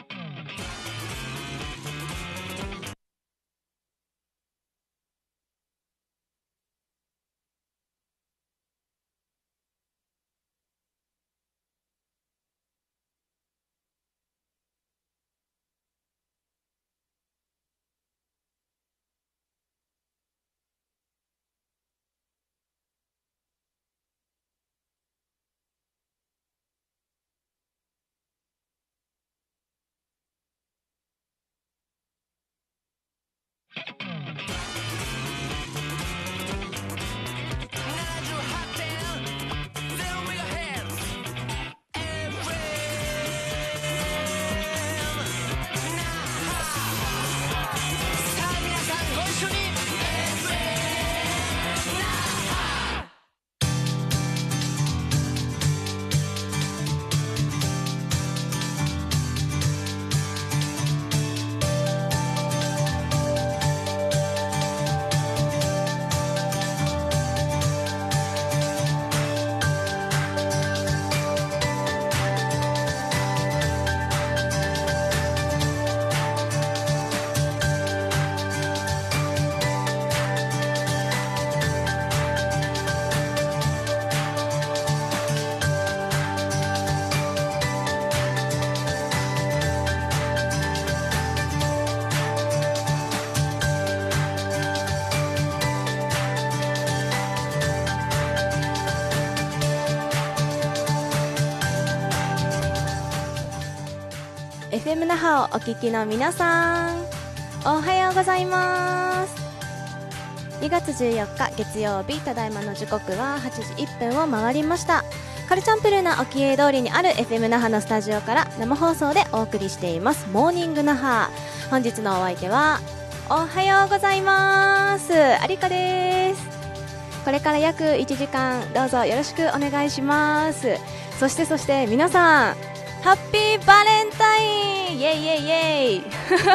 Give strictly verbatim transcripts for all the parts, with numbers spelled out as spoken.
エフエム 那覇をお聞きの皆さん、おはようございます。にがつじゅうよっか月曜日、ただいまの時刻ははちじいっぷんを回りました。カルチャンプルーな沖江通りにある エフエム 那覇のスタジオから生放送でお送りしていますモーニング那覇。本日のお相手はおはようございます、ありかです。これから約いちじかんどうぞよろしくお願いします。そしてそして皆さん、ハッピーバレンタイン、イエイイエイイエイ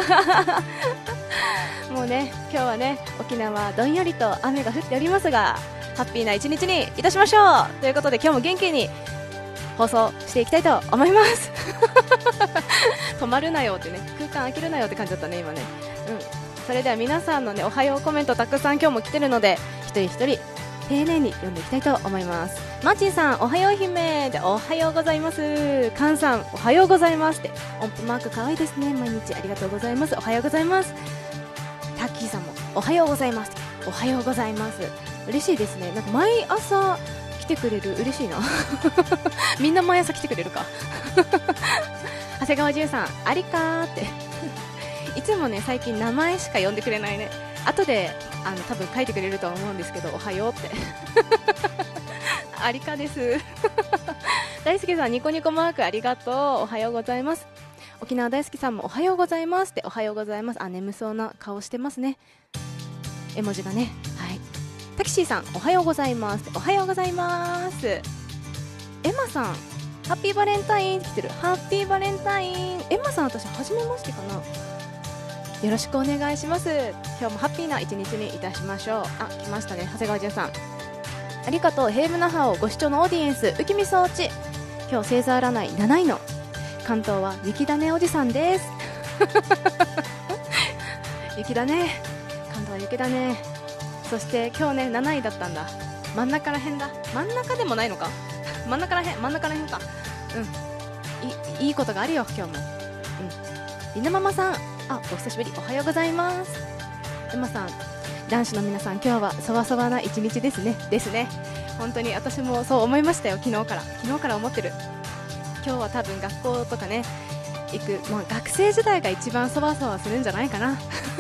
もうね、今日はね、沖縄どんよりと雨が降っておりますが、ハッピーな一日にいたしましょうということで、今日も元気に放送していきたいと思います止まるなよってね、空間空けるなよって感じだったね今ね。うん、それでは皆さんのね、おはようコメントたくさん今日も来てるので、一人一人丁寧に読んでいきたいと思います。マーチンさん、おはよう姫でおはようございます。カンさん、おはようございますって、音符マーク可愛いですね、毎日ありがとうございます。おはようございます。タッキーさんもおはようございます。おはようございます。嬉しいですね。なんか毎朝来てくれる、嬉しいなみんな毎朝来てくれるか長谷川純さん、ありかーっていつもね、最近名前しか呼んでくれないね。後であの多分書いてくれるとは思うんですけど、おはようってありかです大輔さん、ニコニコマークありがとう、おはようございます。沖縄大好きさんもおはようございますって、おはようございます。あ、眠そうな顔してますね、絵文字がね。はい。タキシーさん、おはようございますって、おはようございます。エマさん、ハッピーバレンタインって来てる。ハッピーバレンタイン。エマさん、私初めましてかな。よろしくお願いします。今日もハッピーな一日にいたしましょう。あ、来ましたね、長谷川純さん、ありがとう。ヘイムナハをご視聴のオーディエンス、ウキミソーチ。今日星座占いなないの関東は雪だねおじさんです雪だね、関東は雪だね。そして今日ね、なないだったんだ。真ん中らへんだ。真ん中でもないのか真ん中らへん、真ん中らへんか。うん、い い, いいことがあるよ今日も。うん、りなママさん、あ、お久しぶり、おはようございます。エマさん、男子の皆さん、今日はそわそわな一日ですね。ですね、本当に私もそう思いましたよ。昨日から昨日から思ってる。今日は多分学校とかね行く、まあ、学生時代が一番そわそわするんじゃないかな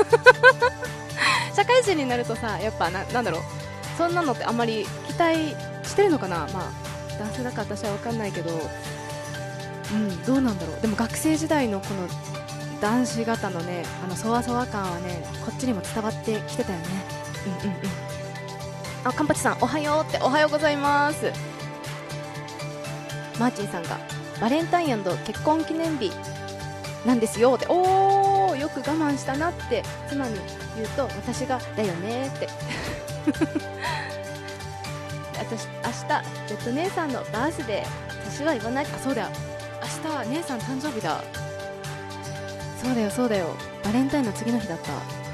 社会人になるとさ、やっぱ な, なんだろう、そんなのってあんまり期待してるのかな。まあ男性だから私は分かんないけど、うん、どうなんだろう。でも学生時代のこの男子型のね、あのそわそわ感はね、こっちにも伝わってきてたよね。うんうんうん。あ、カンパチさん、おはようって、おはようございます。マーチンさんがバレンタイン&結婚記念日なんですよって。おー、よく我慢したなって妻に言うと、私がだよねって私明日レッド姉さんのバースデー、私は言わない。あ、そうだよ、明日姉さん誕生日だ。 そうだよそうだよ、バレンタインの次の日だった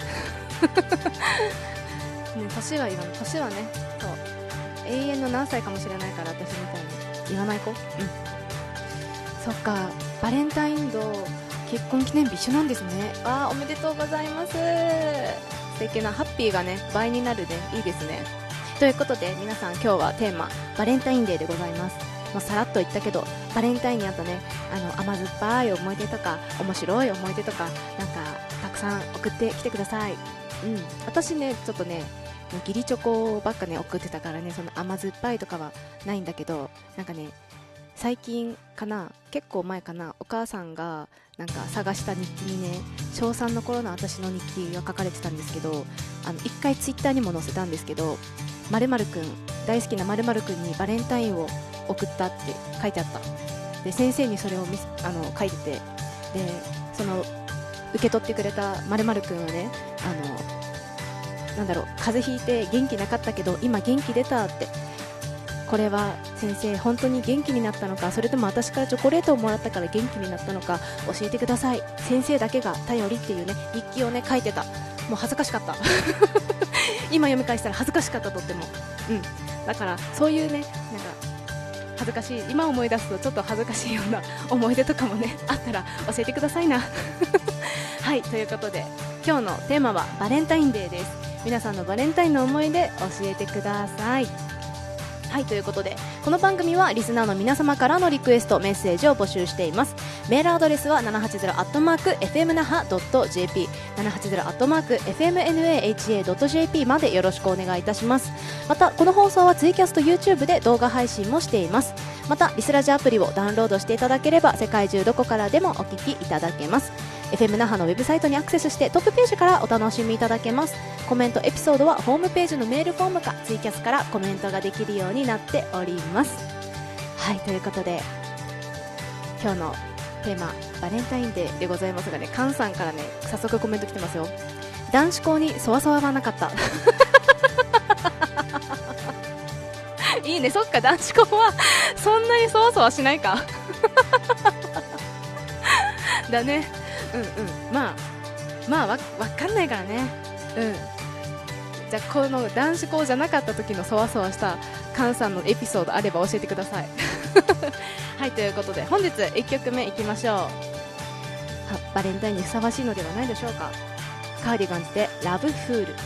ね、年は言わない、年はね、そう永遠の何歳かもしれないから、私みたいに言わない子。うん、そっか、バレンタインと結婚記念日一緒なんですね。あー、おめでとうございます。素敵なハッピーがね倍になるね、いいですね。ということで皆さん、今日はテーマバレンタインデーでございます。もうさらっと言ったけど、バレンタインにあったね、あの甘酸っぱい思い出とか面白い思い出とか、なんかたくさん送ってきてください。うん、私ねちょっとね義理チョコばっかね送ってたからね、その甘酸っぱいとかはないんだけど、なんかね最近かな、結構前かな、お母さんがなんか探した日記にね、小さんの頃の私の日記が書かれてたんですけど、あの一回ツイッターにも載せたんですけど、〇〇くん、大好きな〇〇くんにバレンタインを送ったって書いてあった。で先生にそれを見せあの書いてて、でその受け取ってくれた〇〇くんはね、あのなんだろう、風邪ひいて元気なかったけど今元気出たって、これは先生本当に元気になったのか、それとも私からチョコレートをもらったから元気になったのか教えてください、先生だけが頼りっていうね日記をね書いてた。もう恥ずかしかった今読み返したら恥ずかしかった、とっても。うん、だからそういうね、なんか恥ずかしい、今思い出すとちょっと恥ずかしいような思い出とかもねあったら教えてくださいなはい、ということで今日のテーマはバレンタインデーです。皆さんのバレンタインの思い出教えてください。はい、ということでこの番組はリスナーの皆様からのリクエストメッセージを募集しています。メールアドレスは ななはちゼロ アットマーク エフエムナハ ドット ジェーピー ななはちゼロ アットマーク エフエムナハ ドット ジェーピー までよろしくお願いいたします。またこの放送はツイキャスと YouTube で動画配信もしています。またリスラジアプリをダウンロードしていただければ世界中どこからでもお聞きいただけます。 エフエム 那覇のウェブサイトにアクセスしてトップページからお楽しみいただけます。コメントエピソードはホームページのメールフォームかツイキャスからコメントができるようになっております。はい、ということで今日のテーマバレンタインデーでございますがね、カンさんからね早速コメント来てますよ。男子校にそわそわはなかったいいね、そっか、男子校はそんなにそわそわしないかだね、うんうん、まあまあわ分かんないからね。うん、じゃあこの男子校じゃなかった時のそわそわしたカンさんのエピソードあれば教えてくださいはい、ということで本日いっきょくめいきましょう。はバレンタインにふさわしいのではないでしょうか。カーディガンズでラブフール。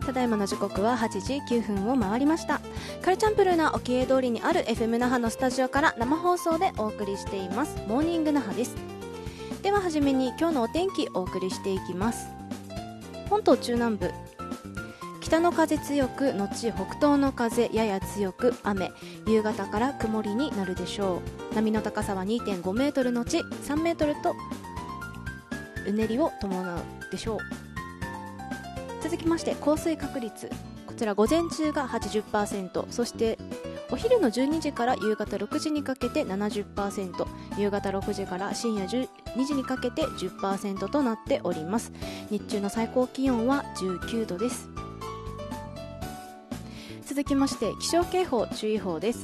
ただいまの時刻ははちじきゅうふんを回りました。カルチャンプルーな沖江通りにある エフエム 那覇のスタジオから生放送でお送りしていますモーニング那覇です。でははじめに今日のお天気お送りしていきます。本島中南部、北の風強く後北東の風やや強く雨、夕方から曇りになるでしょう。波の高さは にてんごメートルのちさんメートルとうねりを伴うでしょう。続きまして降水確率、こちら午前中が はちじゅっパーセント、 そしてお昼のじゅうにじから夕方ろくじにかけて ななじゅっパーセント、 夕方ろくじから深夜じゅうにじにかけて じゅっパーセント となっております。日中の最高気温はじゅうきゅうどです。続きまして気象警報注意報です。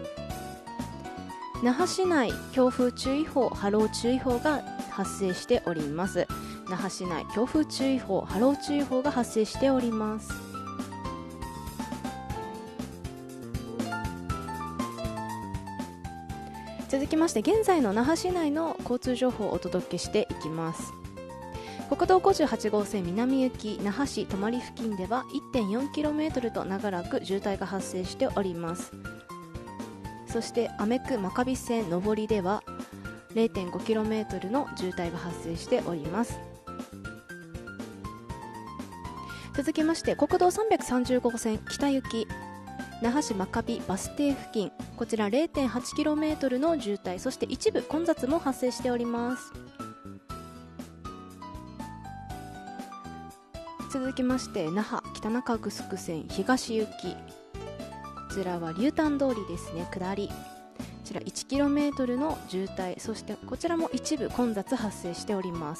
那覇市内強風注意報波浪注意報が発生しております。那覇市内強風注意報波浪注意報が発生しております。続きまして現在の那覇市内の交通情報をお届けしていきます。国道ごじゅうはちごうせん南行き那覇市泊付近では いってんよんキロメートル と長らく渋滞が発生しております。そしてアメク真壁線上りでは れいてんごキロメートル の渋滞が発生しております。続きまして国道さんびゃくさんじゅうごごうせん北行き那覇市真壁バス停付近、こちら れいてんはちキロメートル の渋滞、そして一部混雑も発生しております。続きまして那覇北中城線東行き、こちらは竜丹通りですね、下り、こちら いちキロメートル の渋滞、そしてこちらも一部混雑発生しております。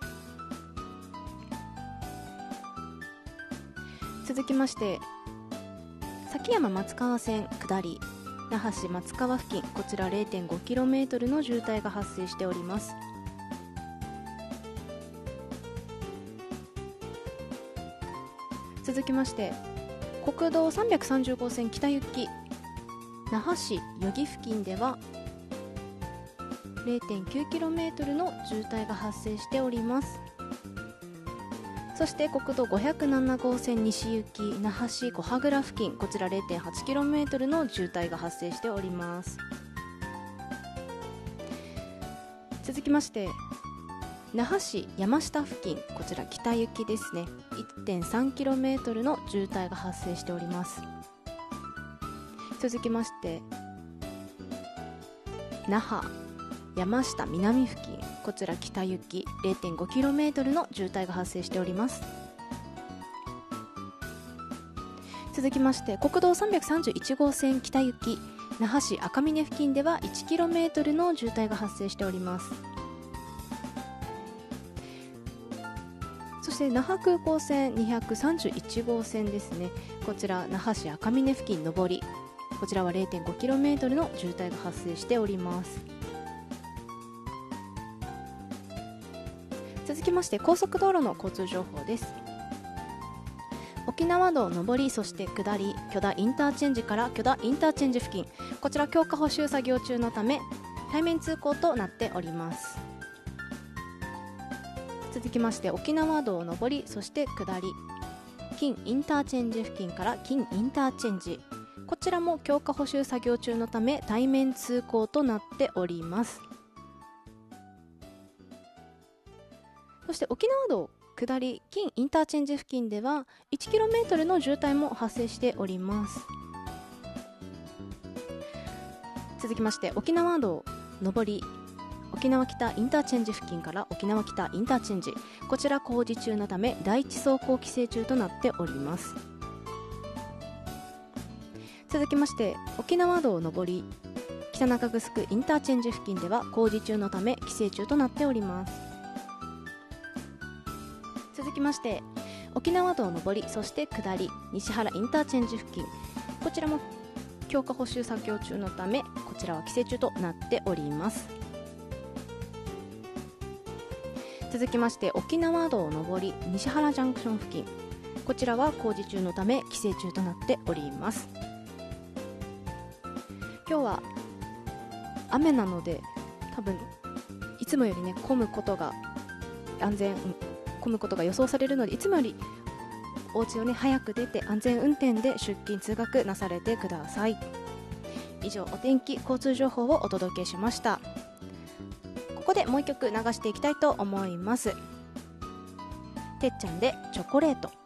続きまして崎山松川線下り那覇市松川付近、こちら れいてんごキロメートル の渋滞が発生しております。続きまして国道さんびゃくさんじゅうごうせん北行き那覇市余木付近では れいてんきゅうキロメートル の渋滞が発生しております。そして国道ごひゃくななごうせん西行き那覇市小羽倉付近、こちら れいてんはちキロメートル の渋滞が発生しております。続きまして那覇市山下付近、こちら北行きですね、 いってんさんキロメートル の渋滞が発生しております。続きまして那覇山下南付近、こちら北行き れいてんごキロメートル の渋滞が発生しております。続きまして国道さんびゃくさんじゅういちごうせん北行き那覇市赤峰付近では いちキロメートル の渋滞が発生しております。そして那覇空港線にひゃくさんじゅういちごうせんですね、こちら那覇市赤峰付近上り、こちらは れいてんごキロメートル の渋滞が発生しております。続きまして高速道路の交通情報です。沖縄道上りそして下り許田インターチェンジから許田インターチェンジ付近、こちら強化補修作業中のため対面通行となっております。続きまして沖縄道上りそして下り金インターチェンジ付近から金インターチェンジ、こちらも強化補修作業中のため対面通行となっております。そして沖縄道下り金インターチェンジ付近では いちキロメートル の渋滞も発生しております。続きまして沖縄道上り沖縄北インターチェンジ付近から沖縄北インターチェンジ、こちら工事中のため第一走行規制中となっております。続きまして沖縄道上り北中城インターチェンジ付近では工事中のため規制中となっております。続きまして沖縄道上りそして下り西原インターチェンジ付近、こちらも強化補修作業中のためこちらは規制中となっております。続きまして沖縄道上り西原ジャンクション付近、こちらは工事中のため規制中となっております。今日は雨なので多分いつもよりね混むことが安全混むことが予想されるので、いつもよりお家をね早く出て安全運転で出勤通学なされてください。以上、お天気交通情報をお届けしました。ここでもう一曲流していきたいと思います。てっちゃんでチョコレート。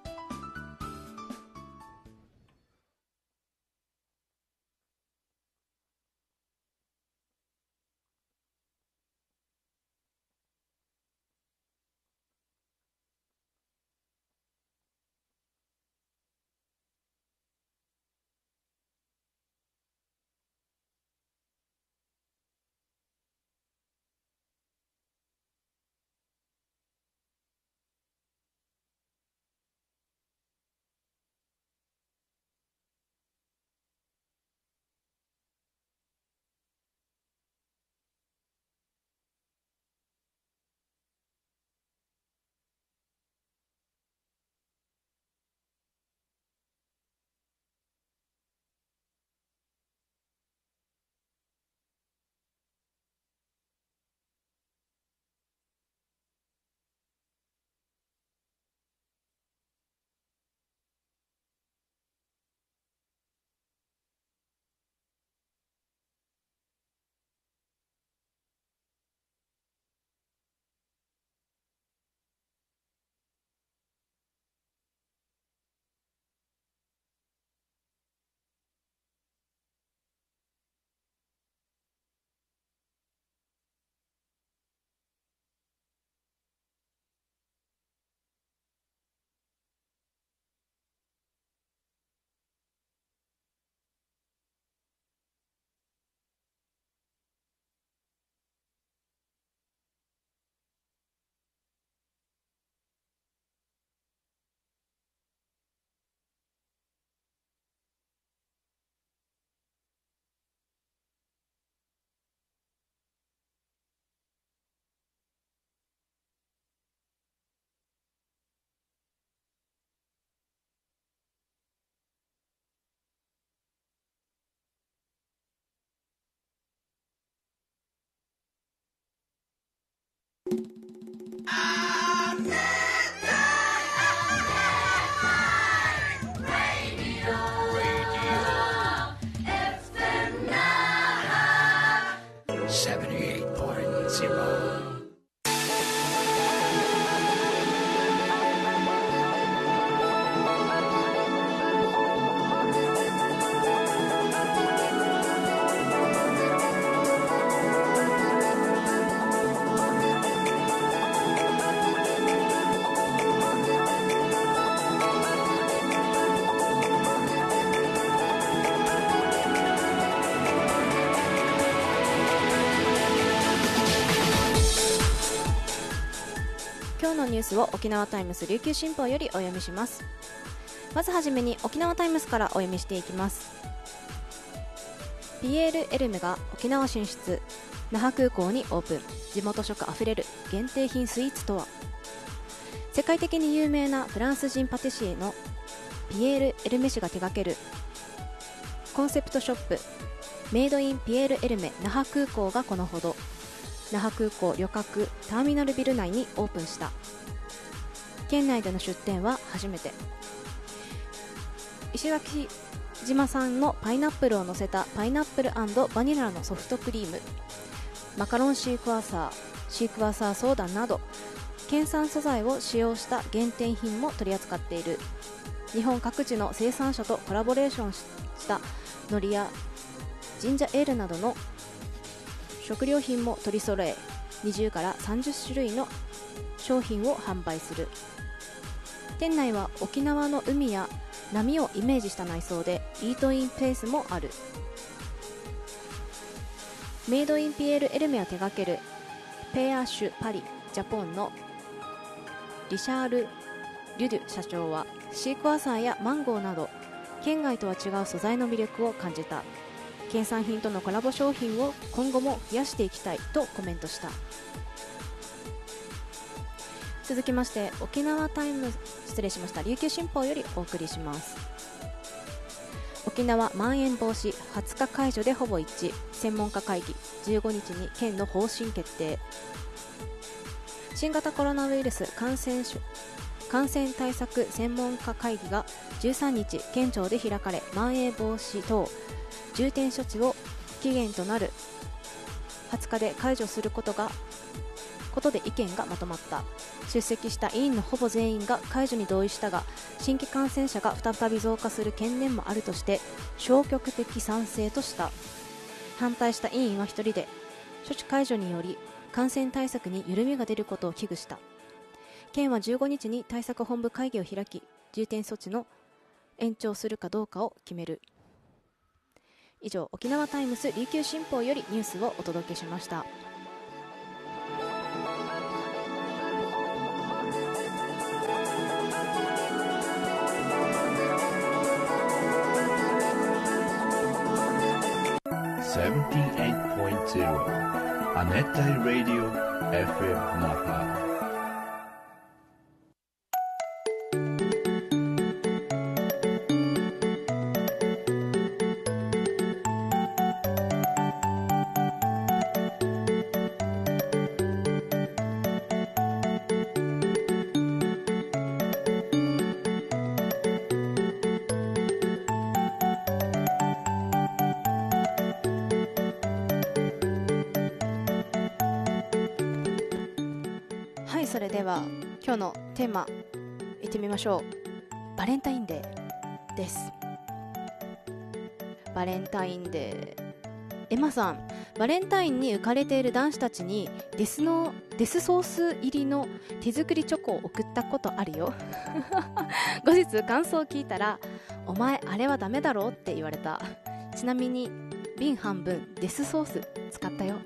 今日のニュースを沖縄タイムス琉球新報よりお読みします。まずはじめに沖縄タイムスからお読みしていきます。ピエール・エルメが沖縄進出、那覇空港にオープン、地元食あふれる限定品スイーツとは。世界的に有名なフランス人パティシエのピエール・エルメ氏が手掛けるコンセプトショップメイドインピエール・エルメ那覇空港がこのほど那覇空港旅客ターミナルビル内にオープンした。県内での出店は初めて。石垣島産のパイナップルを乗せたパイナップル&バニラのソフトクリーム、マカロンシークワーサー、シークワーサーソーダなど県産素材を使用した限定品も取り扱っている。日本各地の生産者とコラボレーションした海苔やジンジャーエールなどの食料品も取り揃え、にじゅうからさんじゅっしゅるいの商品を販売する。店内は沖縄の海や波をイメージした内装でイートインペースもある。メイドインピエール・エルメを手掛けるペアッシュパリジャポンのリシャール・リュデュ社長はシークワーサーやマンゴーなど県外とは違う素材の魅力を感じた。県産品とのコラボ商品を今後も増やしていきたいとコメントした。続きまして沖縄タイム失礼しました琉球新報よりお送りします。沖縄まん延防止はつか解除でほぼ一致、専門家会議じゅうごにちに県の方針決定。新型コロナウイルス感染症感染対策専門家会議がじゅうさんにち県庁で開かれ、まん延防止等重点措置を期限となるはつかで解除することがことで意見がまとまった。出席した委員のほぼ全員が解除に同意したが、新規感染者が再び増加する懸念もあるとして消極的賛成とした。反対した委員は一人で、処置解除により感染対策に緩みが出ることを危惧した。県はじゅうごにちに対策本部会議を開き、重点措置の延長するかどうかを決める。以上、沖縄タイムス琉球新報よりニュースをお届けしました。 セブンティーエイトポイントゼロ 亜熱帯ラディオ エフエム 那覇。 はい、それでは今日のテーマいってみましょう。バレンタインデーです。バレンタインデー、エマさん、バレンタインに浮かれている男子たちにデスのデスソース入りの手作りチョコを送ったことあるよ後日感想を聞いたら、お前あれはダメだろって言われた。ちなみに瓶半分デスソース使ったよ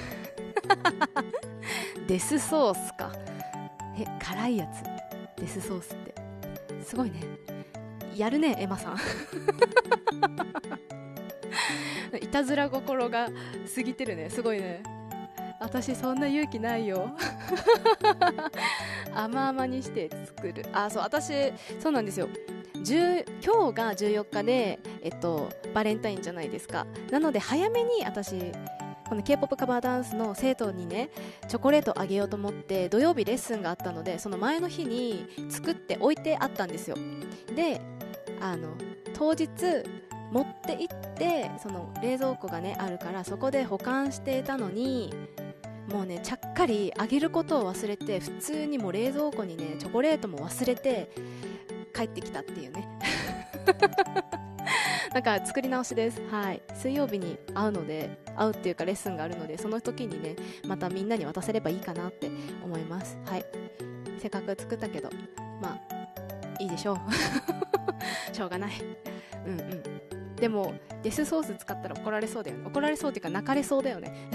デスソースか。え、辛いやつデスソースってすごいね。やるね、エマさんいたずら心が過ぎてるね。すごいね。私そんな勇気ないよ甘々にして作る。あ、そう、私そうなんですよ。今日がじゅうよっかで、えっと、バレンタインじゃないですか。なので早めに私この K-ポップ カバーダンスの生徒にねチョコレートあげようと思って、土曜日レッスンがあったのでその前の日に作って置いてあったんですよ。で、あの当日持って行って、その冷蔵庫がねあるからそこで保管していたのに、もうねちゃっかりあげることを忘れて、普通にもう冷蔵庫にねチョコレートも忘れて帰ってきたっていうねなんか作り直しです。はい、水曜日に会うので、会うっていうかレッスンがあるので、その時にねまたみんなに渡せればいいかなって思います。はい、せっかく作ったけどまあいいでしょうしょうがない。うんうん。でもデスソース使ったら怒られそうだよね。怒られそうっていうか泣かれそうだよね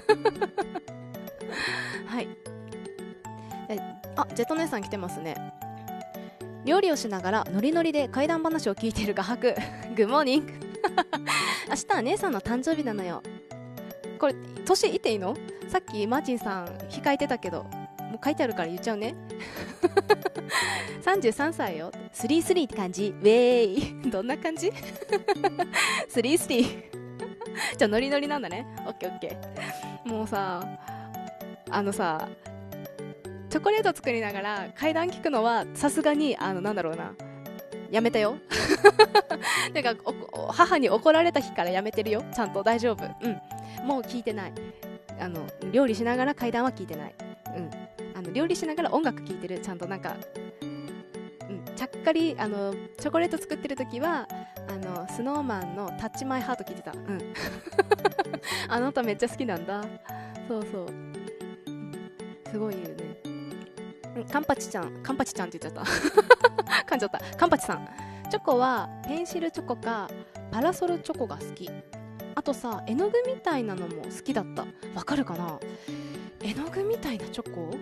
はい。えあ、ジェット姉さん来てますね。料理をしながらノリノリで怪談話を聞いている画伯グッモーニング明日は姉さんの誕生日なのよ。これ年いっていいの？さっきマーチンさん控えてたけど、もう書いてあるから言っちゃうねさんじゅうさんさいよ。スリースリーって感じ。ウェーイどんな感じスリースリーじゃあノリノリなんだね。オッケーオッケー。もうさ、あのさチョコレート作りながら怪談聞くのはさすがにあのなんだろうな、やめたよてか母に怒られた日からやめてるよ。ちゃんと大丈夫。うん、もう聞いてない。あの料理しながら怪談は聞いてない。うん、あの料理しながら音楽聞いてる。ちゃんとなんか、うん、ちゃっかりあのチョコレート作ってる時はあのスノーマンのタッチマイハート聞いてた。うんあの歌めっちゃ好きなんだ。そうそう、すごいよね。カンパチちゃん、カンパチちゃんって言っちゃった噛んじゃった。カンパチさん、チョコはペンシルチョコかパラソルチョコが好き。あとさ、絵の具みたいなのも好きだった。わかるかな？絵の具みたいなチョコ？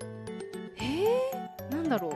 えー、なんだろう。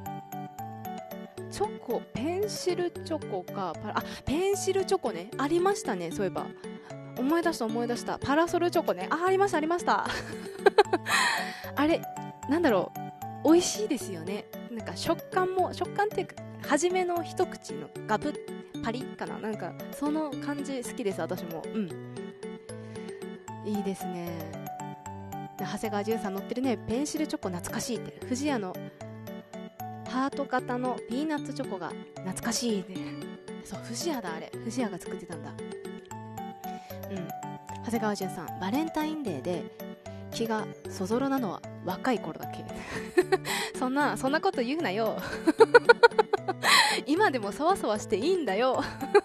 チョコ、ペンシルチョコかパラ、あ、ペンシルチョコね、ありましたね。そういえば思い出した思い出した。パラソルチョコね、あ、ありましたありましたあれ、なんだろう、美味しいですよね。なんか食感も、食感っていうか初めの一口のガブッパリッかな、なんかその感じ好きです私も。うん、いいですね。長谷川潤さん乗ってるね。ペンシルチョコ懐かしいって。藤屋のハート型のピーナッツチョコが懐かしいね。そう、不二家だ、あれ不二家が作ってたんだ。うん。長谷川潤さん、バレンタインデーで気がそぞろなのは若い頃だけそんなそんなこと言うなよ今でもそわそわしていいんだよ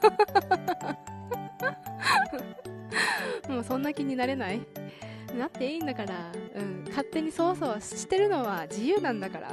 もうそんな気になれない、なっていいんだから、うん、勝手にそわそわしてるのは自由なんだから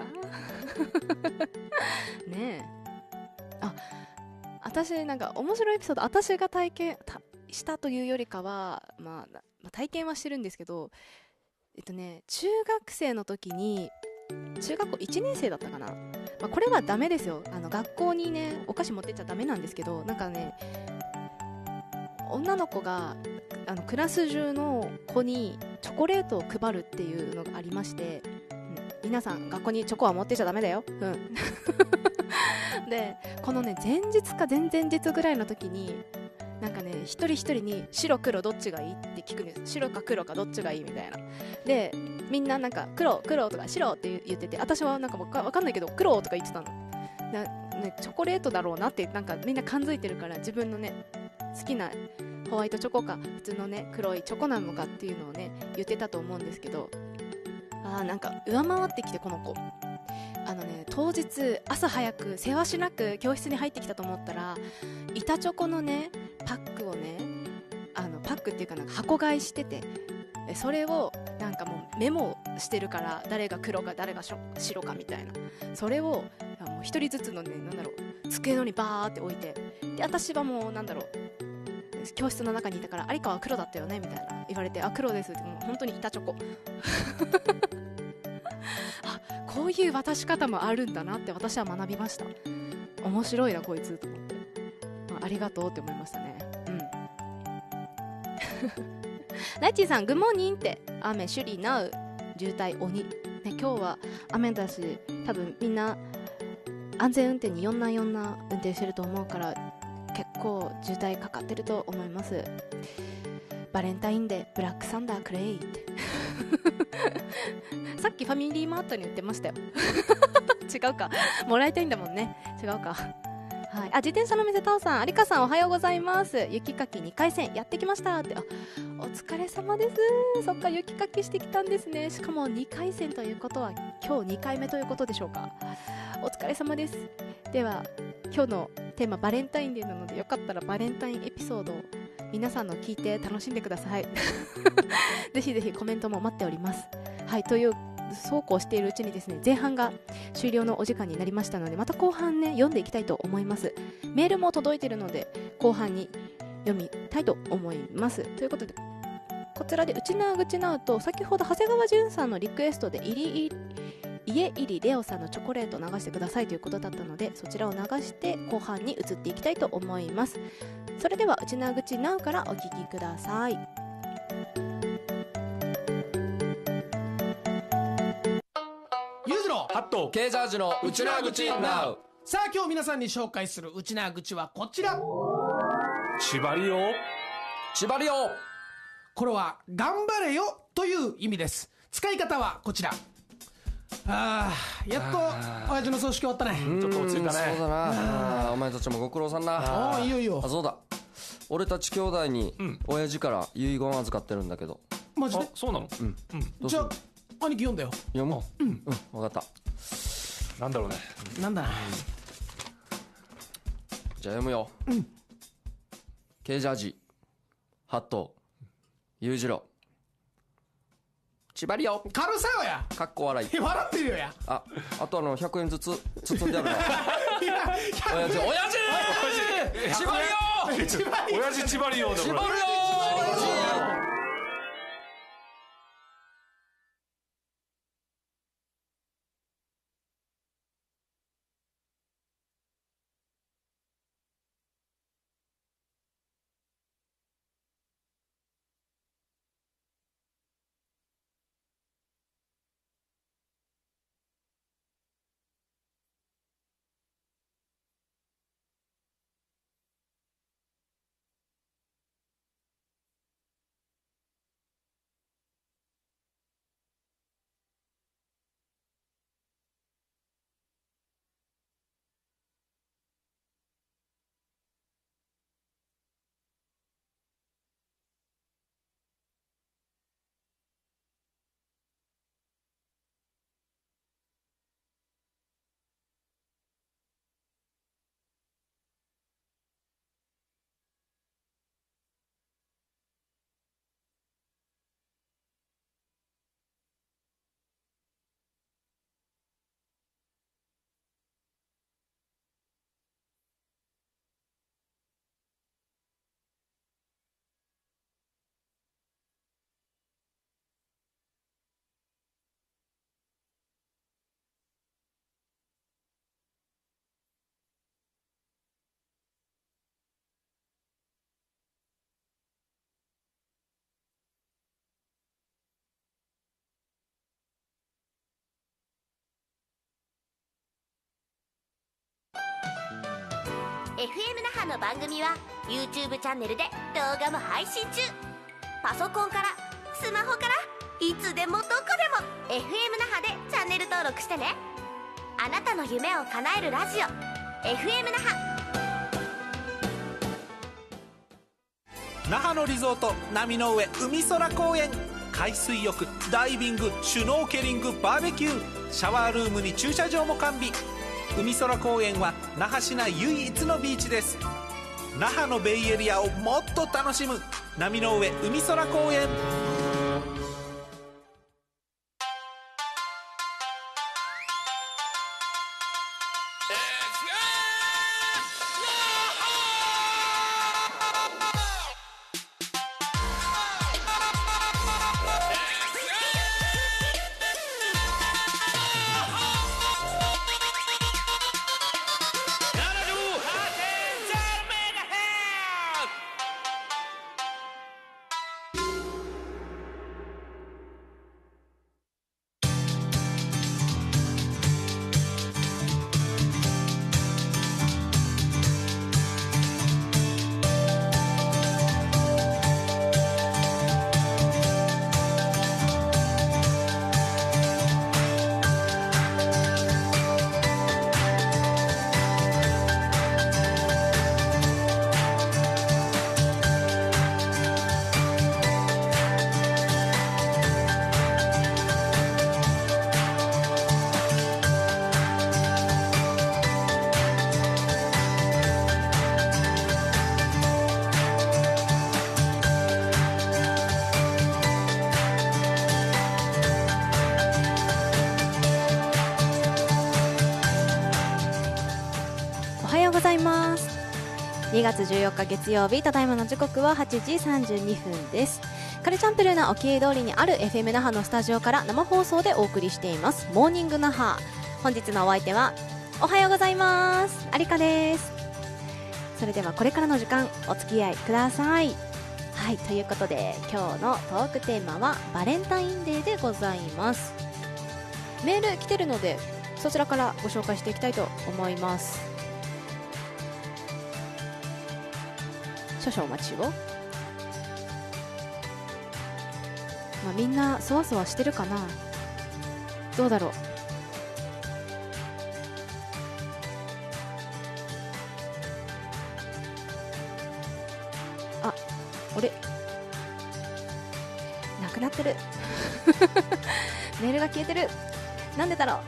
ねえ。あ、私なんか面白いエピソード、私が体験したというよりかは、まあ、まあ、体験はしてるんですけど、えっとね中学生の時に、中学校いちねん生だったかな、まあ、これはダメですよ、あの学校にねお菓子持ってっちゃダメなんですけど、なんかね女の子があのクラス中の子にチョコレートを配るっていうのがありまして、うん、皆さん学校にチョコは持ってちゃダメだよ、うんでこのね前日か前々日ぐらいの時に、なんかね一人一人に白黒どっちがいいって聞くんです。白か黒かどっちがいいみたいな。でみんななんか黒黒とか白って言ってて、私はなんかわかわかんないけど黒とか言ってたのな、ね、チョコレートだろうなってなんかみんな感づいてるから、自分のね好きなホワイトチョコか普通のね黒いチョコなのかっていうのをね言ってたと思うんですけど、あーなんか上回ってきて、この子あのね当日朝早くせわしなく教室に入ってきたと思ったら、板チョコのねパックをね、あのパックっていうかなんか箱買いしてて、それをなんかもうメモしてるから、誰が黒か誰が白かみたいな、それをもう一人ずつのね、なんだろう、机のにバーって置いて、で私はもうなんだろう、教室の中にいたから、有川は黒だったよねみたいな言われて、あ黒ですって、もう本当に板チョコあこういう渡し方もあるんだなって私は学びました。面白いなこいつと思って、まあ、ありがとうって思いましたね。うんライチーさんグッモーニンって、雨シュリナウ渋滞鬼、ね、今日は雨だし、多分みんな安全運転によんなよんな運転してると思うから、結構渋滞かかってると思います。バレンタインデーブラックサンダークレイってさっきファミリーマートに売ってましたよ違うか、もらいたいんだもんね、違うか。はい、あ自転車の店タオさん、有香さんおはようございます。雪かきにかい戦やってきましたって、あお疲れ様です。そっか雪かきしてきたんですね。しかもにかい戦ということは今日にかいめということでしょうか。お疲れ様です。では今日のテーマバレンタインデーなので、よかったらバレンタインエピソードを皆さんの聞いて楽しんでくださいぜひぜひコメントも待っております。はい、というそうこうしているうちにですね、前半が終了のお時間になりましたので、また後半ね読んでいきたいと思います。メールも届いているので後半に読みたいと思います。ということでこちらでうちなぐちなうと、先ほど長谷川潤さんのリクエストでいりい家入レオさんのチョコレートを流してくださいということだったので、そちらを流して後半に移っていきたいと思います。それではうちなぐちなうからお聞きください。 ゆうじろハットケージャージのうちなぐちなう。 さあ今日皆さんに紹介するうちなぐちはこちら。 縛りよ縛りよ。 これは頑張れよという意味です。使い方はこちら。あーやっと親父の葬式終わったね。 ちょっと落ち着いたね。 そうだなあ、お前たちもご苦労さんな。 ああいいよいいよ。 あそうだ、俺たち兄弟に親父から遺言預かってるんだけど。 マジで。 あそうなの。 うん、 うん、 じゃあ兄貴読んだよ。 読もう。うん、うん、分かった。 なんだろうね。 なんだ。 じゃあ読むよ。うん。ケージャージハット裕次郎縛りよ軽さよや。 かっこ笑い。 笑ってるよや。 あ、あとあのひゃくえんずつ包んであるな。 いや親父、親父縛りよ親父縛りよ縛りよ。 エフエム 那覇の番組は YouTube チャンネルで動画も配信中。パソコンからスマホからいつでもどこでも エフエム 那覇でチャンネル登録してね。あなたの夢を叶えるラジオ エフエム 那覇。 那覇のリゾート波の上海空公園、海水浴、ダイビング、シュノーケリング、バーベキュー、シャワールームに駐車場も完備。海空公園は那覇市内唯一のビーチです。那覇のベイエリアをもっと楽しむ波の上海空公園。 にがつじゅうよっか月曜日、ただいまの時刻ははちじさんじゅうにふんです。カルチャンプルーな沖江通りにある エフエム 那覇のスタジオから生放送でお送りしていますモーニング那覇。本日のお相手はおはようございます、有香です。それではこれからの時間お付き合いください。はい、ということで今日のトークテーマはバレンタインデーでございます。メール来てるのでそちらからご紹介していきたいと思います。少々お待ちを。まあ、みんなそわそわしてるかな、どうだろう。あ、俺なくなってるメールが消えてる、なんでだろう。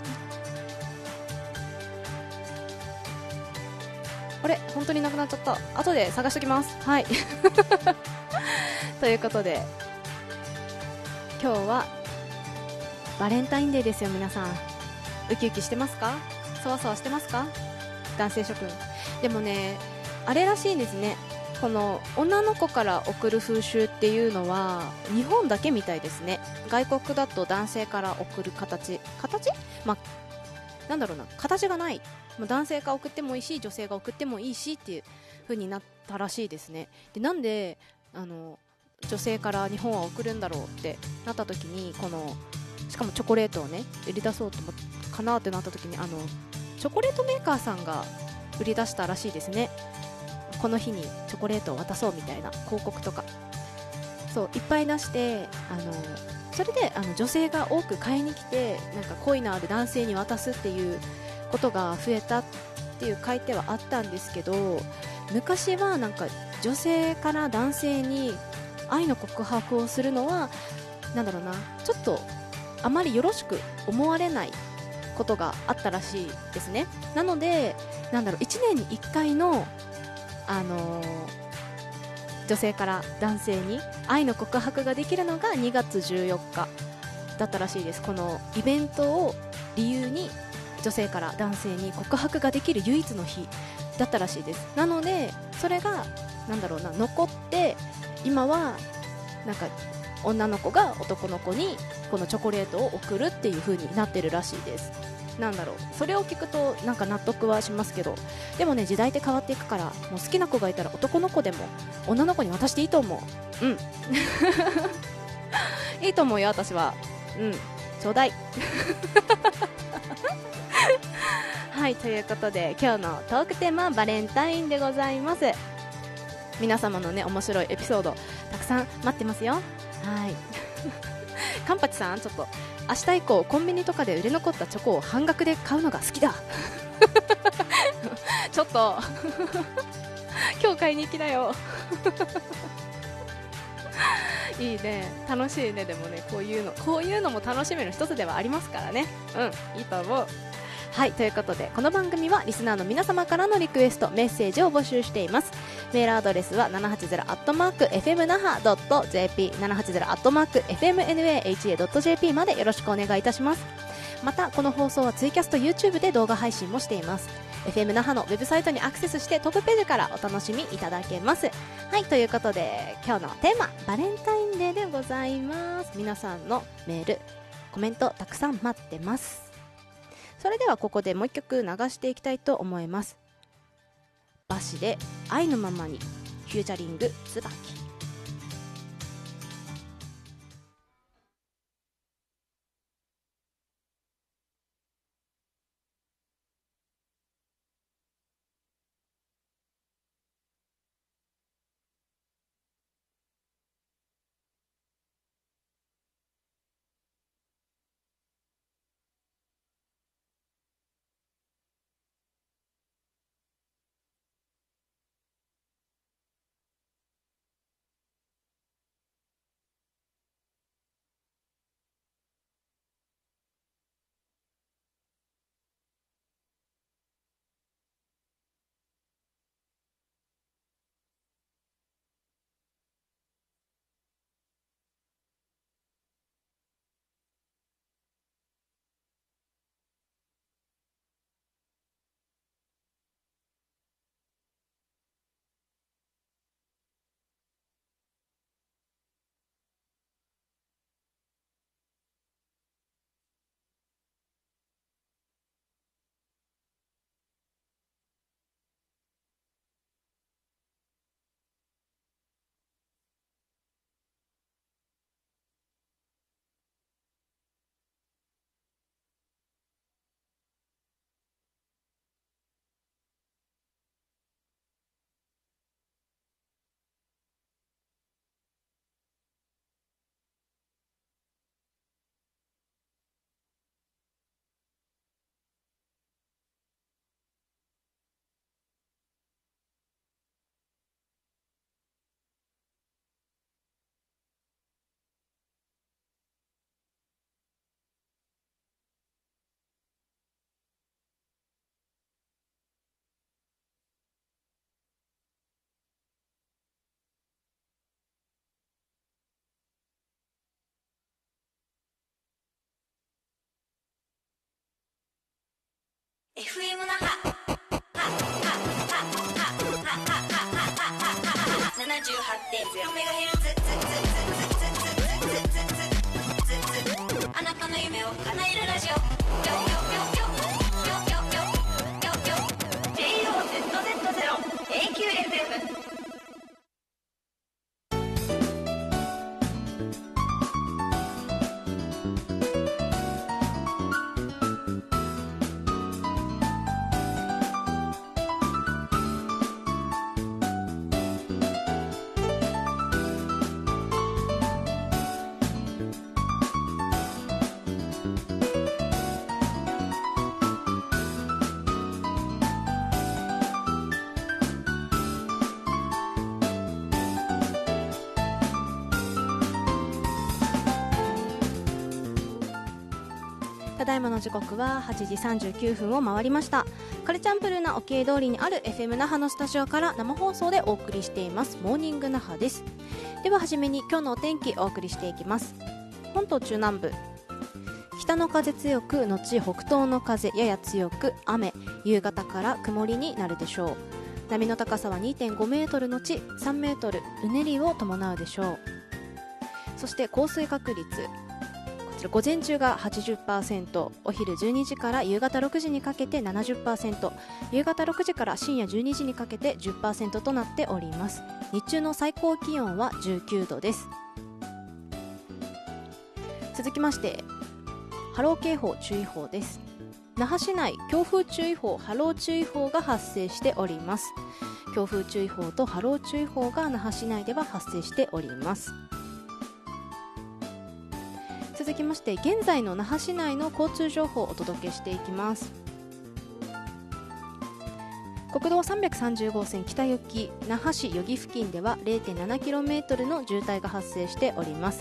あれ、本当になくなっちゃった。後で探しておきます。はいということで今日はバレンタインデーですよ。皆さんウキウキしてますか？そわそわしてますか？男性諸君。でもね、あれらしいんですね。この女の子から送る風習っていうのは日本だけみたいですね。外国だと男性から送る形形まあなんだろうな、形がない。男性が送ってもいいし女性が送ってもいいしっていう風になったらしいですね。で、なんであの女性から日本は送るんだろうってなった時に、このしかもチョコレートをね売り出そうと思かなってなった時に、あのチョコレートメーカーさんが売り出したらしいですね。この日にチョコレートを渡そうみたいな広告とかそういっぱい出して、あのそれであの女性が多く買いに来て、なんか恋のある男性に渡すっていうことが増えたっていう書いてはあったんですけど、昔はなんか女性から男性に愛の告白をするのはなんだろうな、ちょっとあまりよろしく思われないことがあったらしいですね。なのでなんだろう、いちねんにいっかいの、あのー、女性から男性に愛の告白ができるのがにがつじゅうよっかだったらしいです。このイベントを理由に女性から男性に告白ができる唯一の日だったらしいです。なのでそれがなんだろうな、残って今はなんか女の子が男の子にこのチョコレートを送るっていう風になってるらしいです。なんだろう、それを聞くとなんか納得はしますけど、でもね、時代って変わっていくから、もう好きな子がいたら男の子でも女の子に渡していいと思う。うんいいと思うよ、私は。うん、ちょうだいはい、ということで今日のトークテーマはバレンタインでございます。皆様のね面白いエピソードたくさん待ってますよ。はいカンパチさん、ちょっと明日以降コンビニとかで売れ残ったチョコを半額で買うのが好きだちょっと今日買いに行きなよいいね、楽しいね。でもね、こういうのこういうのも楽しみの一つではありますからね。うん、いいと思う。はい、ということでこの番組はリスナーの皆様からのリクエストメッセージを募集しています。メールアドレスは ななはちゼロ アットマーク エフエムナハ ドット ジェーピー ななはちゼロ アットマーク エフエムエヌエーエイチエー ドット ジェーピー までよろしくお願いいたします。またこの放送はツイキャスト YouTube で動画配信もしています。 エフエム 那覇のウェブサイトにアクセスしてトップページからお楽しみいただけます。はい、ということで今日のテーマバレンタインデーでございます。皆さんのメールコメントたくさん待ってます。それではここでもう一曲流していきたいと思います。バシで愛のままにフューチャリング椿。 エフエム 那覇 ななじゅうはちてんゼロ メガヘルツ、あなたの夢を叶えるラジオ ジェイオーゼットゼットゼロ エーキューエフエム。 ただいまの時刻ははちじさんじゅうきゅうふんを回りました。カルチャンプルーな沖江通りにある エフエム 那覇のスタジオから生放送でお送りしていますモーニング那覇です。でははじめに今日のお天気お送りしていきます。本島中南部北の風強く後北東の風やや強く雨、夕方から曇りになるでしょう。波の高さは にてんごメートルのちさんメートル、うねりを伴うでしょう。そして降水確率、午前中が はちじゅっパーセント、 お昼じゅうにじから夕方ろくじにかけて ななじゅっパーセント、 夕方ろくじから深夜じゅうにじにかけて じゅっパーセント となっております。日中の最高気温はじゅうきゅうどです。続きまして波浪警報注意報です。 那覇市内強風注意報、波浪注意報が発生しております。強風注意報と波浪注意報が那覇市内では発生しております。続きまして現在の那覇市内の交通情報をお届けしていきます。国道さんびゃくさんじゅう号線北行き那覇市余木付近では れいてんななキロメートル の渋滞が発生しております。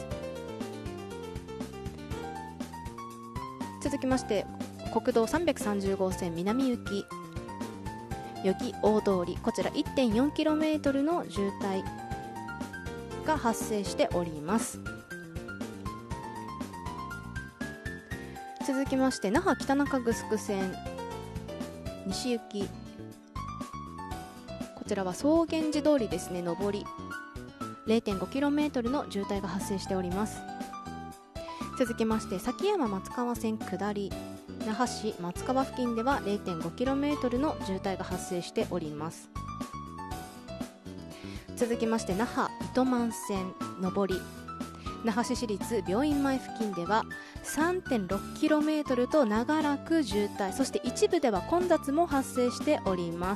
続きまして国道さんびゃくさんじゅう号線南行き余木大通り、こちら いってんよんキロメートル の渋滞が発生しております。続きまして那覇北中城線西行き、こちらは草原寺通りですね、上り れいてんごキロメートル の渋滞が発生しております。続きまして崎山松川線下り那覇市松川付近では れいてんごキロメートル の渋滞が発生しております。続きまして那覇糸満線上り那覇市市立病院前付近では さんてんろくキロメートル と長らく渋滞、そして一部では混雑も発生しております。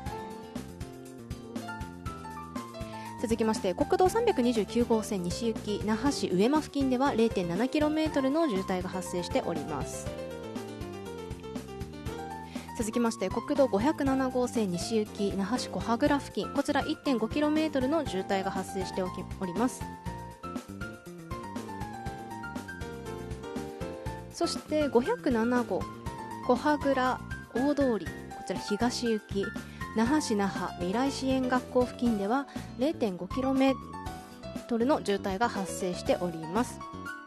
続きまして国道さんびゃくにじゅうきゅう号線西行き那覇市上間付近では れいてんななキロメートル の渋滞が発生しております。続きまして国道ごひゃくなな号線西行き那覇市小羽倉付近、こちら いってんごキロメートル の渋滞が発生しております。そしてごひゃくなな号小羽倉大通り、こちら東行き那覇市那覇未来支援学校付近では れいてんごキロメートル の渋滞が発生しております。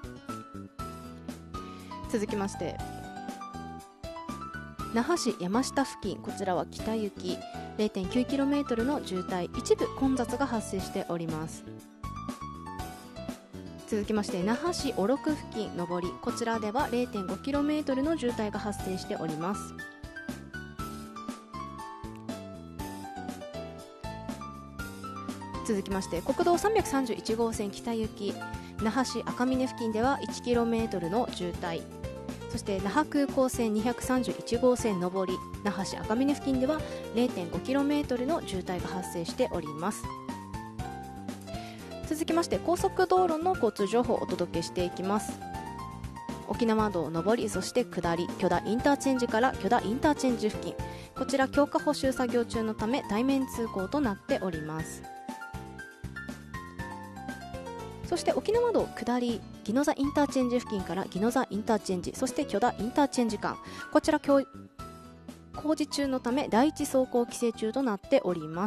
続きまして那覇市山下付近、こちらは北行き れいてんきゅうキロメートル の渋滞、一部混雑が発生しております。続きまして那覇市小禄付近上り、こちらでは れいてんごキロメートル の渋滞が発生しております。続きまして国道さんびゃくさんじゅういち号線北行き那覇市赤峰付近では いちキロメートル の渋滞、そして那覇空港線にひゃくさんじゅういち号線上り那覇市赤峰付近では れいてんごキロメートル の渋滞が発生しております。続きまして高速道路の交通情報をお届けしていきます。沖縄道上り、そして下り許田インターチェンジから許田インターチェンジ付近、こちら強化補修作業中のため対面通行となっております。そして沖縄道下り宜野座インターチェンジ付近から宜野座インターチェンジ、そして許田インターチェンジ間、こちら工事中のため第一走行規制中となっております。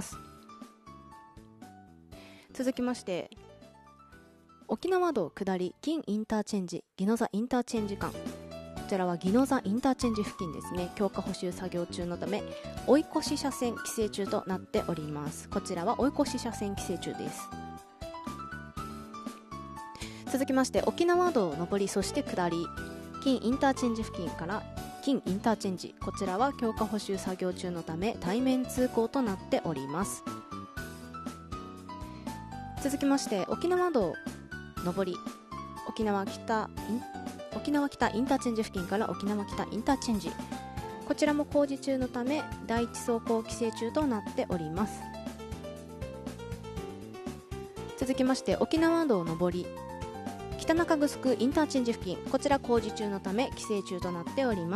続きまして沖縄道下り金インターチェンジ宜野座インターチェンジ間、こちらは宜野座インターチェンジ付近ですね、強化補修作業中のため追い越し車線規制中となっております。こちらは追い越し車線規制中です。続きまして沖縄道上り、そして下り金インターチェンジ付近から金インターチェンジ、こちらは強化補修作業中のため対面通行となっております。続きまして沖縄道上り沖縄北沖縄北インターチェンジ付近から沖縄北インターチェンジ、こちらも工事中のため第一走行規制中となっております。続きまして沖縄道上り北中城インターチェンジ付近、こちら工事中のため規制中となっております。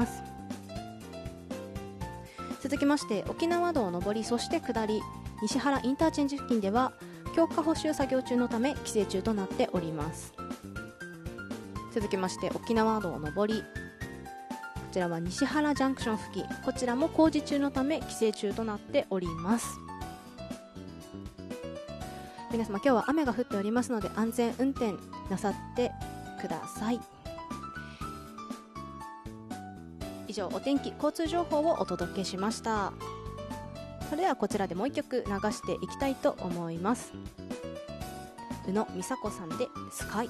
続きまして沖縄道上り、そして下り西原インターチェンジ付近では強化補修作業中のため規制中となっております。続きまして沖縄道上り、こちらは西原ジャンクション付近、こちらも工事中のため規制中となっております。皆様今日は雨が降っておりますので安全運転なさってください。以上お天気交通情報をお届けしました。それではこちらでもう一曲流していきたいと思います。宇野美佐子さんでスカイ。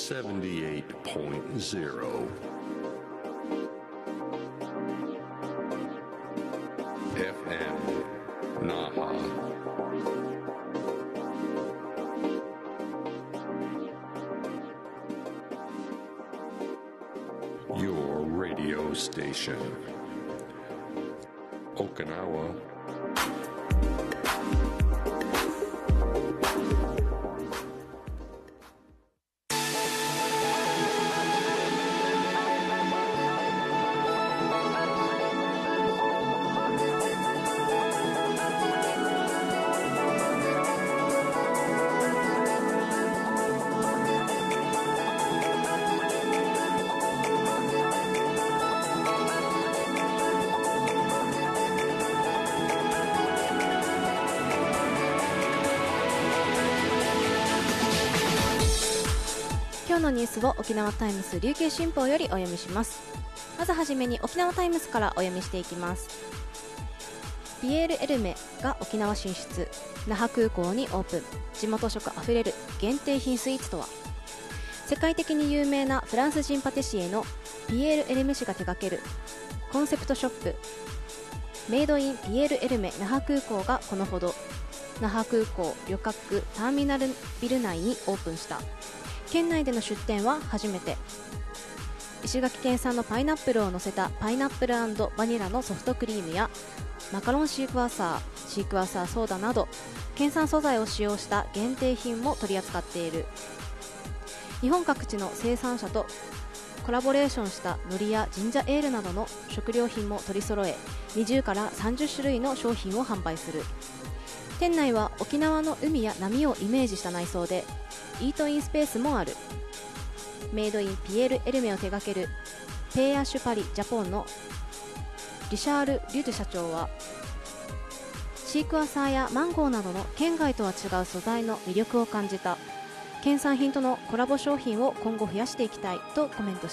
seventy-eight point zeroエフエム Naha. Your radio station. Okinawa. 今日のニュースを沖縄タイムス琉球新報よりお読みします。まずはじめに沖縄タイムスからお読みしていきます。ピエール・エルメが沖縄進出、那覇空港にオープン、地元食あふれる限定品スイーツとは。世界的に有名なフランス人パティシエのピエール・エルメ氏が手掛けるコンセプトショップメイドインピエール・エルメ那覇空港がこのほど那覇空港旅客ターミナルビル内にオープンした。県内での出店は初めて。石垣県産のパイナップルを乗せたパイナップル&バニラのソフトクリームやマカロンシークワーサー、シークワーサーソーダなど県産素材を使用した限定品も取り扱っている。日本各地の生産者とコラボレーションした海苔やジンジャーエールなどの食料品も取り揃え、にじゅうからさんじゅっしゅるいの商品を販売する。店内は沖縄の海や波をイメージした内装でイートインスペースもある。メイドインピエール・エルメを手掛けるペーアシュパリジャポンのリシャール・リュドゥ社長は、シークワーサーやマンゴーなどの県外とは違う素材の魅力を感じた。県産品とのコラボ商品を今後増やしていきたいとコメントした。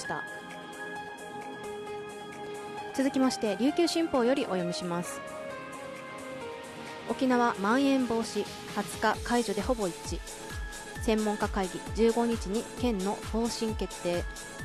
続きまして琉球新報よりお読みします。沖縄まん延防止はつか解除でほぼ一致、専門家会議じゅうごにちに県の方針決定。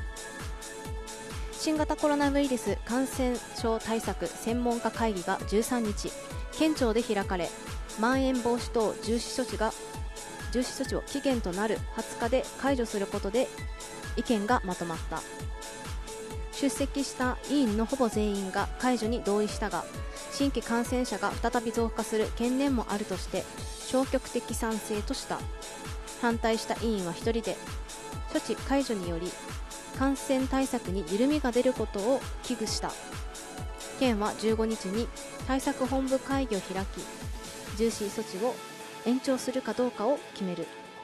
新型コロナウイルス感染症対策専門家会議がじゅうさんにち県庁で開かれ、まん延防止等重視措置が重視措置を期限となるはつかで解除することで意見がまとまった。出席した委員のほぼ全員が解除に同意したが、新規感染者が再び増加する懸念もあるとして消極的賛成とした。反対した委員はひとりで、措置解除により感染対策に緩みが出ることを危惧した。県はじゅうごにちに対策本部会議を開き、重視措置を延長するかどうかを決める。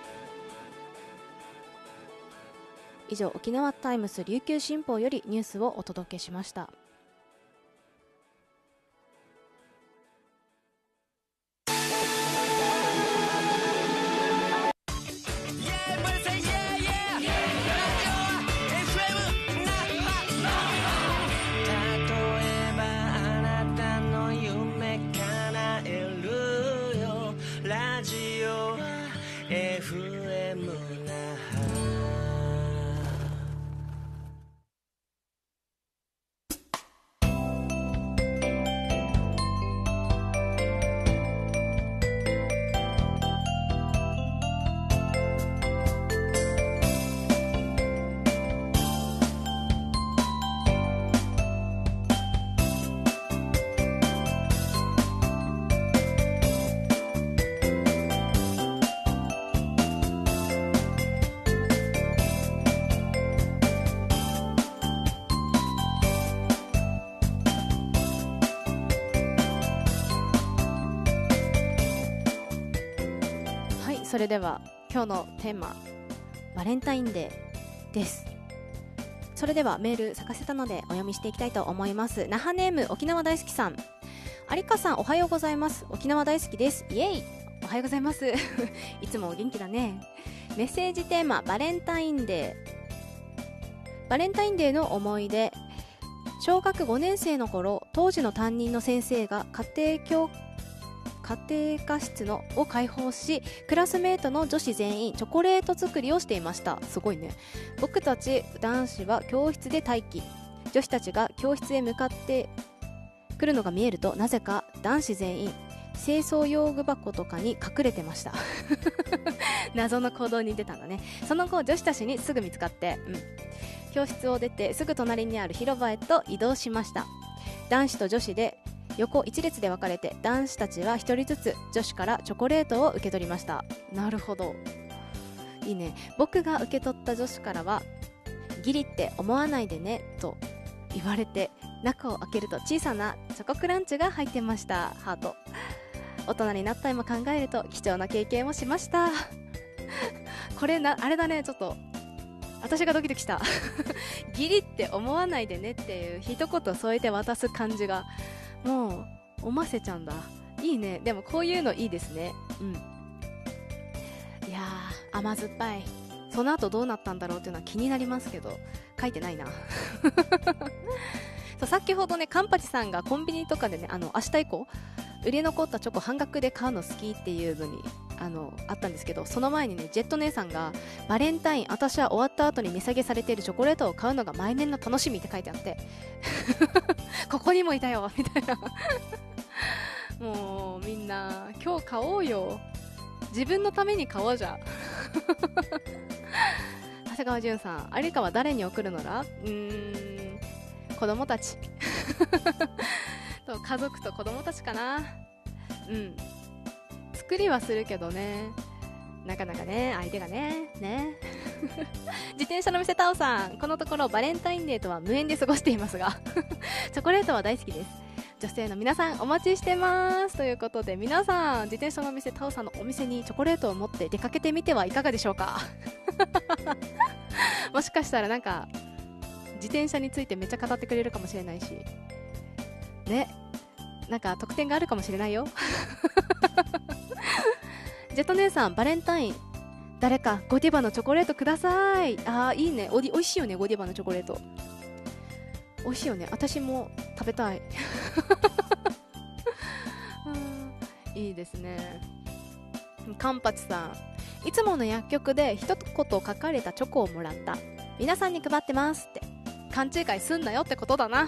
以上、沖縄タイムス琉球新報よりニュースをお届けしました。それでは今日のテーマ、バレンタインデーです。それではメール咲かせたのでお読みしていきたいと思います。那覇ネーム沖縄大好きさん。有香さん、おはようございます。沖縄大好きです。イエイ。おはようございますいつもお元気だね。メッセージテーマ、バレンタインデー。バレンタインデーの思い出。小学ごねんせいの頃、当時の担任の先生が家庭教家庭科室のを開放し、クラスメートの女子全員チョコレート作りをしていました。すごいね。僕たち男子は教室で待機、女子たちが教室へ向かってくるのが見えると、なぜか男子全員清掃用具箱とかに隠れてました謎の行動に出たんだね。その後女子たちにすぐ見つかって、うん、教室を出てすぐ隣にある広場へと移動しました。男子と女子で横一列で分かれて、男子たちは一人ずつ女子からチョコレートを受け取りました。なるほど、いいね。僕が受け取った女子からは、ギリって思わないでねと言われて、中を開けると小さなチョコクランチが入ってました。ハート。大人になった今考えると貴重な経験をしましたこれな、あれだね、ちょっと私がドキドキしたギリって思わないでねっていう一言添えて渡す感じがもうおませちゃんだ。いいね。でもこういうのいいですね。うん。いやー、甘酸っぱい。その後どうなったんだろうっていうのは気になりますけど、書いてないなそう、先ほどね、カンパチさんがコンビニとかでね、あの明日以降売れ残ったチョコ半額で買うの好きっていうのにあのあったんですけど、その前にね、ジェット姉さんがバレンタイン、私は終わった後に値下げされているチョコレートを買うのが毎年の楽しみって書いてあってここにもいたよみたいなもうみんな今日買おうよ、自分のために買おうじゃ長谷川潤さん、有川誰に送るのら、うーん子供たちと家族と子供たちかな。うん作りはするけどね、なかなかね、相手がねね自転車の店タオさん、このところバレンタインデーとは無縁で過ごしていますがチョコレートは大好きです。女性の皆さんお待ちしてますということで、皆さん自転車の店タオさんのお店にチョコレートを持って出かけてみてはいかがでしょうかもしかしたらなんか自転車についてめっちゃ語ってくれるかもしれないしね、なんか特典があるかもしれないよジェット姉さん、バレンタイン誰かゴディバのチョコレートください。あーいいね、おいおいしいよね、ゴディバのチョコレートおいしいよね、私も食べたいいいですね。カンパチさん、いつもの薬局で一言書かれたチョコをもらった、皆さんに配ってますって、勘違いすんなよってことだ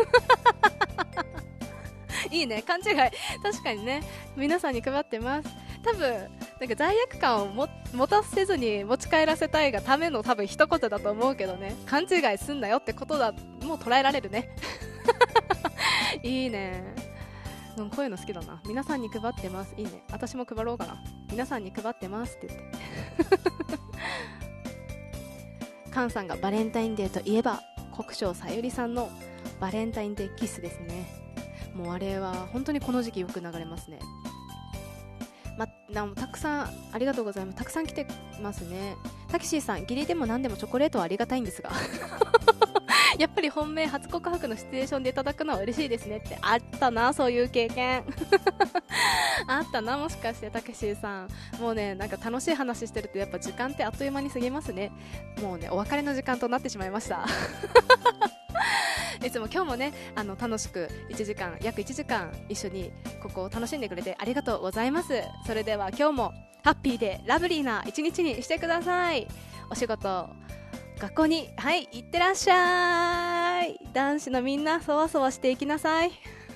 ないいね、勘違い、確かにね、皆さんに配ってます。多分なんか罪悪感をも持たせずに持ち帰らせたいがための多分一言だと思うけどね、勘違いすんなよってことだ、もう捉えられるねいいね、うん、こういうの好きだな。皆さんに配ってます、いいね、私も配ろうかな。皆さんに配ってますって言ってカンさんがバレンタインデーといえば国生さゆりさんのバレンタインデーキスですね。もうあれは本当にこの時期よく流れますね。ま、なたくさんありがとうございます。たくさん来てますね。タキシーさん、義理でも何でもチョコレートはありがたいんですがやっぱり本命初告白のシチュエーションでいただくのは嬉しいですねって。あったな、そういう経験あったな、もしかしてタキシーさん。もうね、なんか楽しい話してるとやっぱ時間ってあっという間に過ぎますね。もうね、お別れの時間となってしまいましたいつも今日もね、あの楽しくいちじかん、約いちじかん一緒にここを楽しんでくれてありがとうございます。それでは今日もハッピーでラブリーな一日にしてください。お仕事、学校に、はい、行ってらっしゃい。男子のみんな、そわそわしていきなさい。